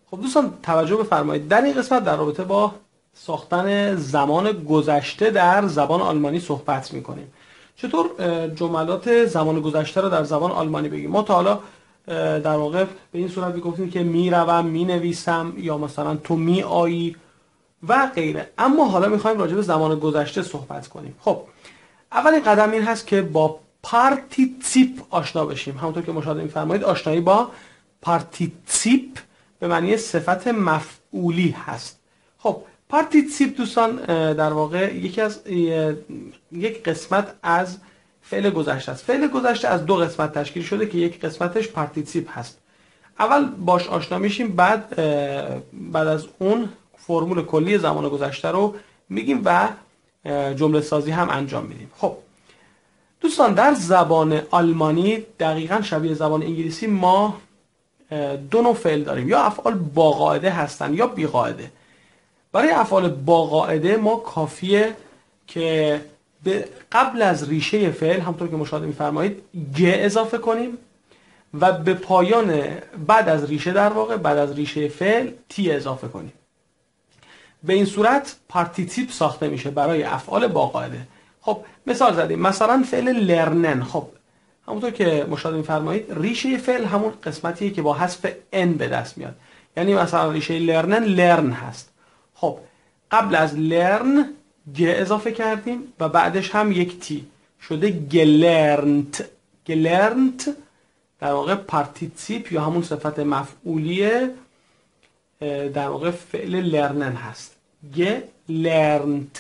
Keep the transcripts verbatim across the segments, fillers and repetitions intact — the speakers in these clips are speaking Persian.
خب دوستان توجه بفرمایید، در این قسمت در رابطه با ساختن زمان گذشته در زبان آلمانی صحبت میکنیم. چطور جملات زمان گذشته رو در زبان آلمانی بگیم؟ ما تا حالا در واقع به این صورت میگفتیم که میروم، مینویسم، یا مثلا تو میآیی و غیره. اما حالا میخوایم راجع به زمان گذشته صحبت کنیم. خب اولین قدم این هست که با پارتیسیپ آشنا بشیم. همونطور که مشاهده می‌فرمایید آشنایی با پارتیسیپ به معنی صفت مفعولی هست. خب پارتیسیپ دوستان در واقع یکی از یک قسمت از فعل گذشته است. فعل گذشته از دو قسمت تشکیل شده که یک قسمتش پارتیسیپ هست. اول باش آشنا میشیم، بعد بعد از اون فرمول کلی زمان گذشته رو میگیم و جمله سازی هم انجام میدیم. خب دوستان در زبان آلمانی دقیقاً شبیه زبان انگلیسی ما دو نوع فعل داریم، یا افعال با قاعده هستن یا بی قاعده. برای افعال با قاعده ما کافیه که به قبل از ریشه فعل همونطور که مشاهده می‌فرمایید گ اضافه کنیم و به پایان بعد از ریشه در واقع بعد از ریشه فعل تی اضافه کنیم. به این صورت پارتیسیپ ساخته میشه برای افعال با قاعده. خب مثال زدیم، مثلا فعل لرنن. خب همونطور که مشاهده می‌فرمایید ریشه فعل همون قسمتیه که با حذف ان به دست میاد. یعنی مثلا ریشه لرنن لرن هست. خب قبل از لرن گ اضافه کردیم و بعدش هم یک تی شده گلرنت. گلرنت در واقع پارتیسیپ یا همون صفت مفعولیه در واقع فعل لرنن هست. گلرنت.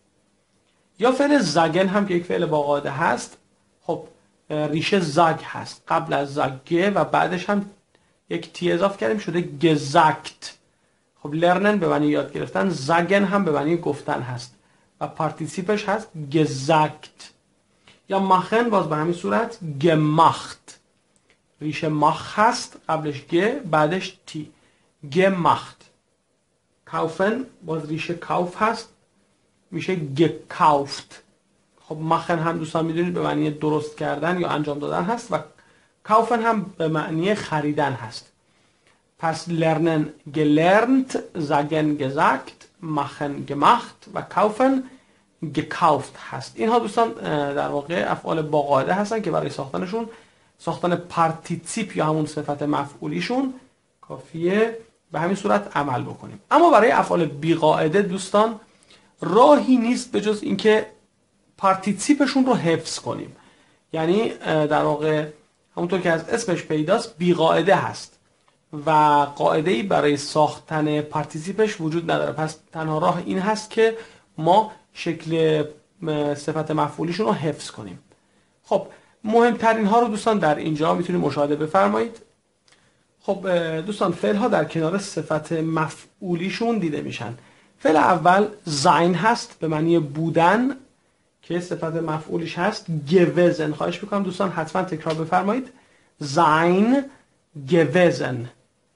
یا فعل زاگن هم که یک فعل با قاعده هست. خب ریشه زاگ هست، قبل از زاگ و بعدش هم یک تی اضافه کردیم شده گزاکت. خب لرنن به معنی یاد گرفتن، زاگن هم به معنی گفتن هست و پارتیسیپش هست گزاکت. یا ماخن باز به همین صورت گماخت. ریشه ماخ هست، قبلش گ بعدش تی، گماخت. کاوفن باز ریشه کاوف هست، میشه گکاوفت. خب ماخن هم دوستان میدونید به معنی درست کردن یا انجام دادن هست و کاوفن هم به معنی خریدن هست. پس لرنن گلرنت، زاگن گزاکت، ماخن گماخت و کاوفن گکاوفت هست. اینها دوستان در واقع افعال با قاعده هستن که برای ساختنشون ساختن پارتیسیپ یا همون صفت مفعولیشون کافیه به همین صورت عمل بکنیم. اما برای افعال بی قاعده دوستان راهی نیست به جز اینکه پارتیسیپشون رو حفظ کنیم. یعنی در واقع همونطور که از اسمش پیداست بی قاعده هست و قاعده‌ای برای ساختن پارتیسیپش وجود نداره. پس تنها راه این هست که ما شکل صفت مفعولیشون رو حفظ کنیم. خب مهمترین ها رو دوستان در اینجا میتونید مشاهده بفرمایید. خب دوستان فعل ها در کنار صفت مفعولیشون دیده میشن. فعل اول زاین هست به معنی بودن که صفت مفعولش هست گوزن. خواهش میکنم دوستان حتما تکرار بفرمایید. زاین گوزن.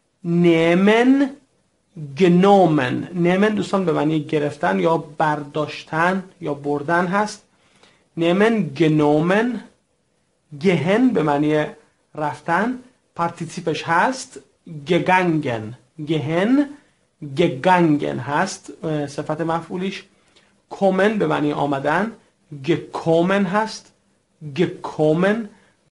نیمن گنومن. نیمن دوستان به معنی گرفتن یا برداشتن یا بردن هست. نیمن گنومن. گهن به معنی رفتن، پارتیسیپش هست گگنگن. گهن گگنگن هست صفت مفعولیش. کومن به معنی آمدن، گکومن هست. گکومن